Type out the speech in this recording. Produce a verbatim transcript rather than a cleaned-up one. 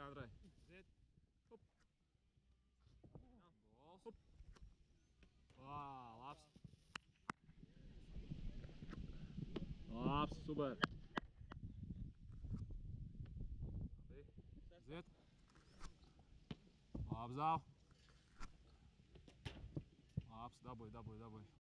Andrej. Ziet. Hop. Bols. Hop. Vā, labs. Labs, super. Ziet. Labs, dāv. Labs, dabūj, dabūj, dabūj.